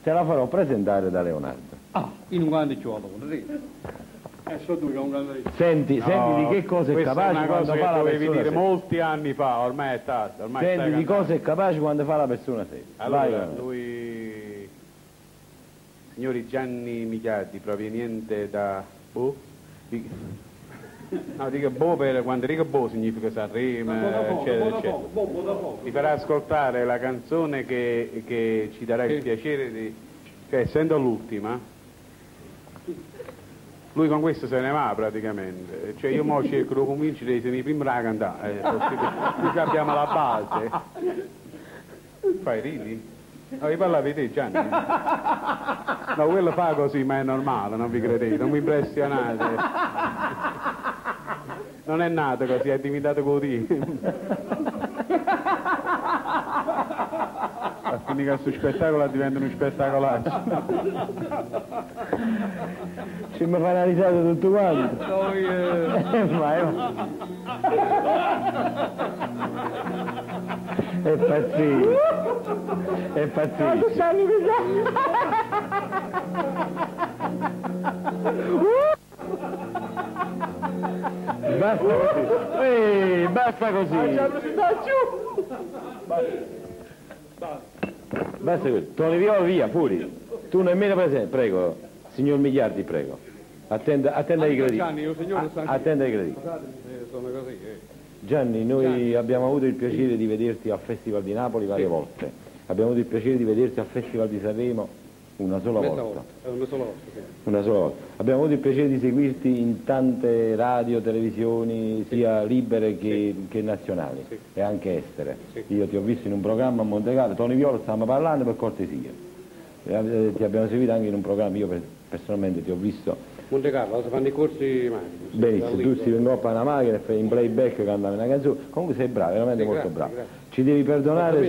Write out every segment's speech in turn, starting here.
te la farò presentare da Leonardo. Ah, in un grande ciolo, so tu che è un grande... Senti di che cosa è capace quando fa la dovevi persona dire seria. molti anni fa, ormai è tardi, ormai Senti di cosa è capace quando fa la persona seria. Allora, lui, signori Gianni Migliardi, proveniente da Bo? No, dico Bo, quando dico Bo significa Sanremo, eccetera, eccetera. Ti farà ascoltare la canzone che ci darà il piacere di... cioè, essendo l'ultima, lui con questo se ne va praticamente, cioè io mo cerco di convincere se mi prima a cantare, così abbiamo la base. Fai ridi? No, io parlavo di te Gianni. No, quello fa così, ma è normale, non vi credete, non vi impressionate. Non è nato così, è diventato così. A finire che questo spettacolo diventa uno spettacolaccio. Ci mi fa una risata tutto quanto. È pazzissimo. È pazzissimo. Basta così. Basta così. Basta così. Tony via, pure. Tu nemmeno presente. Prego, signor Migliardi, prego. Attenda ai gradini. Attenda ai gradini. Sono così, Gianni, noi abbiamo avuto il piacere di vederti al Festival di Napoli varie volte. Abbiamo avuto il piacere di vederti al Festival di Sanremo una sola volta. Una sola volta. Abbiamo avuto il piacere di seguirti in tante radio, televisioni, sia libere che nazionali e anche estere. Io ti ho visto in un programma a Monte Carlo, Tony Viola stavamo parlando per cortesia. Ti abbiamo seguito anche in un programma, io personalmente ti ho visto. Monte Carlo, si fanno i corsi mai. Benissimo, tu si ingoppa una macchina e fai in playback cantavi una canzone. Comunque sei bravo, veramente molto bravo. Ci devi perdonare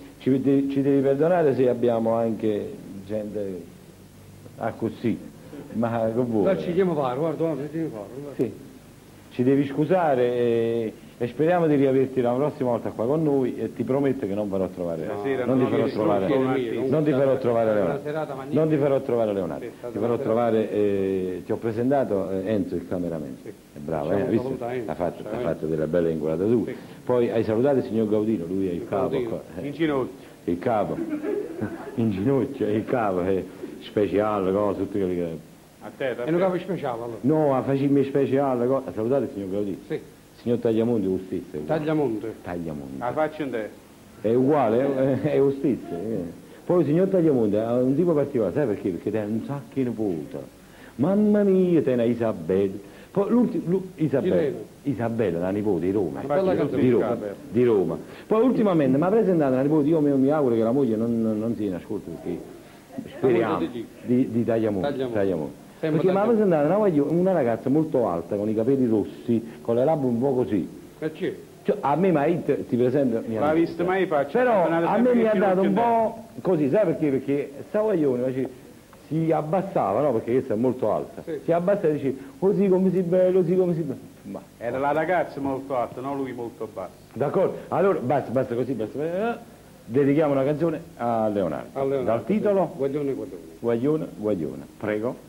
se abbiamo anche gente così, ma con voi. Ci diamo fare, guarda. Sì, ci devi scusare e speriamo di riaverti la prossima volta qua con noi e ti prometto che non verrò a trovare non ti farò trovare Leonardo, non ti farò trovare Leonardo, ti farò trovare, ti ho presentato Enzo il cameraman, è bravo, hai visto? Ha fatto delle belle inquadrature, poi hai salutato il signor Gaudino, lui è il capo, in ginocchio, il capo, in ginocchio, è il capo, è speciale, cose, tutte quelle che... A te, e un capo speciale allora? No, facciamo speciale, ha salutato il signor Gaudino? Sì. Signor Tagliamonte, giustizia. Tagliamonte? Tagliamonte. La faccio in te. È uguale, è giustizia. Poi il signor Tagliamonte ha un tipo particolare, sai perché? Perché te un sacco di nipote. Mamma mia, te una Isabella. Poi Isabella, la nipote di Roma. Di Roma. Poi ultimamente mi ha presentato la nipote, io mi auguro che la moglie non si nasconda perché speriamo di Tagliamonte. Perché mi ha presentato una ragazza molto alta, con i capelli rossi, con le labbra un po' così. Perché? Cioè, a me mai ti presenta... L'ha vista mai faccia? Però a me mi ha dato un po' così, sai perché? Perché sta guaglione si abbassava, no? Perché questa è molto alta. Si abbassava e dice, così come si bello, così come si bello. Ma era la ragazza molto alta, non lui molto basso. D'accordo, allora basta così, dedichiamo una canzone a Leonardo. Dal titolo? Guaglione. Prego.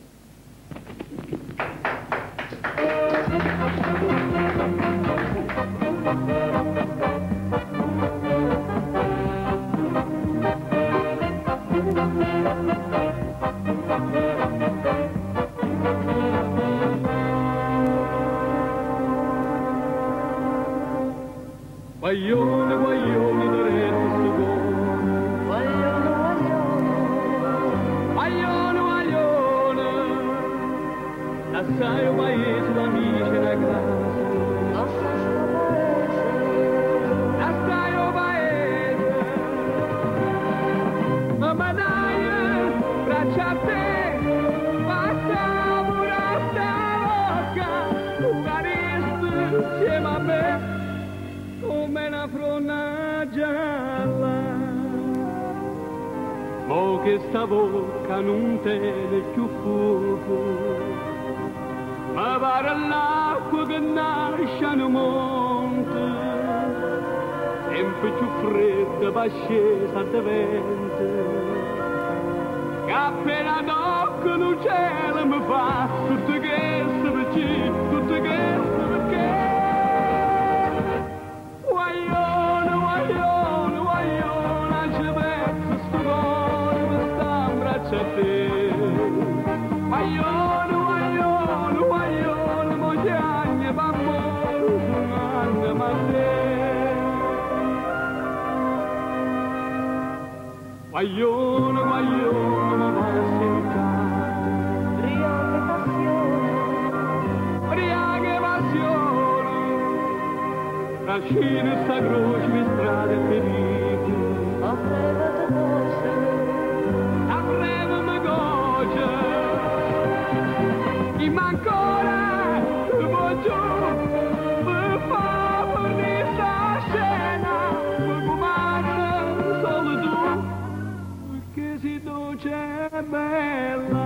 Guaglione, guaglione, doretto guaglione, assai un paese d'amici e da casa, assai un paese, ma dai, braccia a te, basta pure sta bocca, tu caresti insieme a me, come una fronna gialla. Mo che sta bocca non tiene più fuoco, ma pare l'acqua che nasce in monte, sempre più fredda, pascesa di vento. appena tocco il cielo mi fa tutto questo perché, tutto questo perché. Guaglione, guaglione, guaglione, ci penso sto cuore mi sta in braccio a te. Guaglione, guaglione, guaglione, mogliagne, bambone, sono ma te. Guaglione, guaglione, ma va a cercare Briaghe passione Trascina sta croce per strade e pericoli a breve mi goce chi ancora ti voglio per far per sta scena per fumare solo tu che si dolce e bella.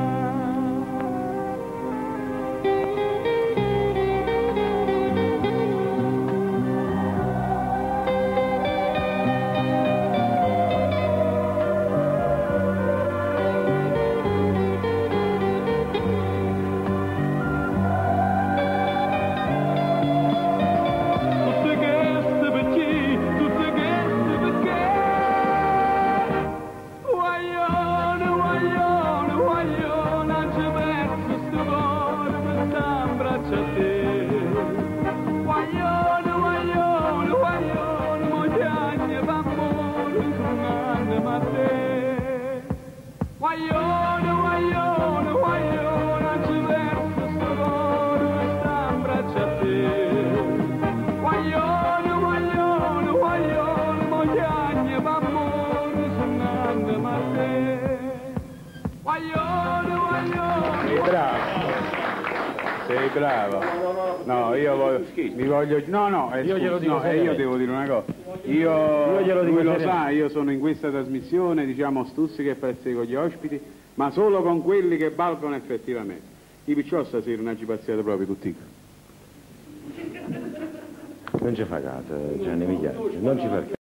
Guaglione, guaglione, guaglione, ci verso sto cuore mi sta in braccio a te. Guaglione, guaglione, guaglione, mogliagne, bambone, sono a te. Guaglione, guaglione. Sei bravo. Sei bravo. No, io voglio, mi voglio... No, no, Io glielo dico no, io devo dire una cosa. Lui lo sa, io sono in questa trasmissione, diciamo, stuzzica e prezzi con gli ospiti, ma solo con quelli che valgono effettivamente. Io perciò stasera non ci passiate proprio tutti. Non ci fa caso, Gianni Migliaccio, non ci fa caso.